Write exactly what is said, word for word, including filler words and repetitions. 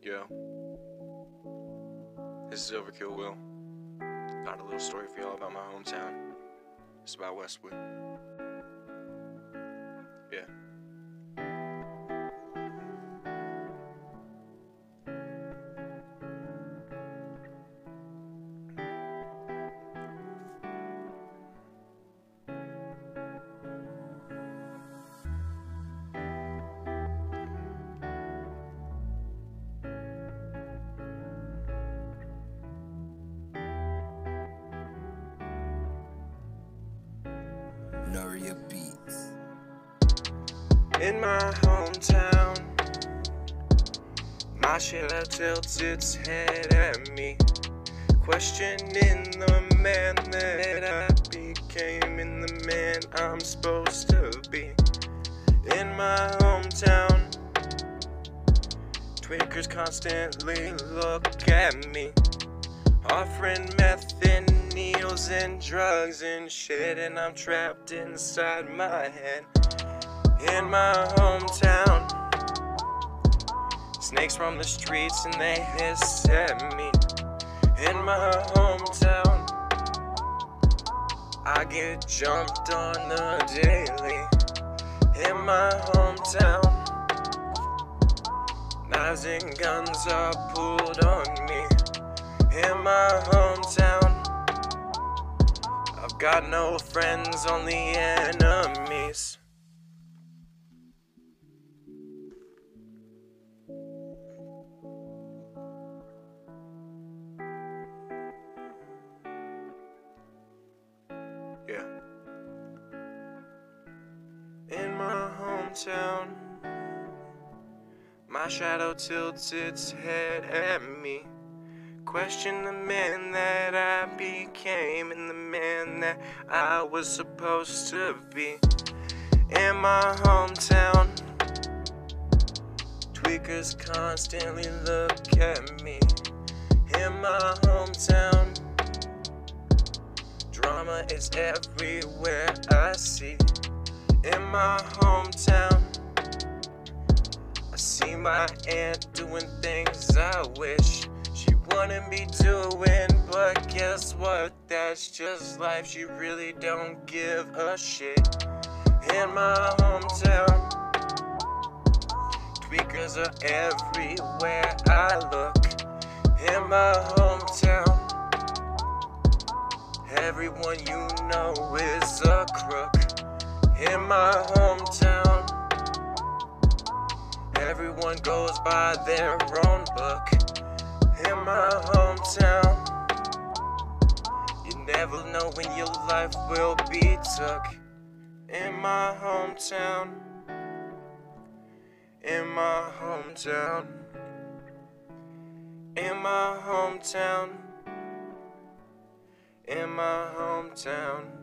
Yo, this is Overkill Will. Got a little story for y'all about my hometown. It's about Westwood. Yeah. Noria Beats. In my hometown, my shadow tilts its head at me, questioning the man that I became and the man I'm supposed to be. In my hometown, tweakers constantly look at me, offering meth and needles and drugs and shit, and I'm trapped inside my head. In my hometown, snakes roam the streets and they hiss at me. In my hometown, I get jumped on the daily. In my hometown, knives and guns are pulled on me. In my hometown, I've got no friends, only enemies. Yeah. In my hometown, my shadow tilts its head at me, question the man that I became and the man that I was supposed to be. In my hometown, tweakers constantly look at me. In my hometown, drama is everywhere I see. In my hometown, I see my aunt doing things I wish she wouldn't be doing, but guess what? That's just life. She really don't give a shit. In my hometown, tweakers are everywhere I look. In my hometown, everyone you know is a crook. In my homtown, everyone goes by their own book. In my homtown, you never know when your life will be took. In my hometown, in my hometown, in my hometown, in my hometown.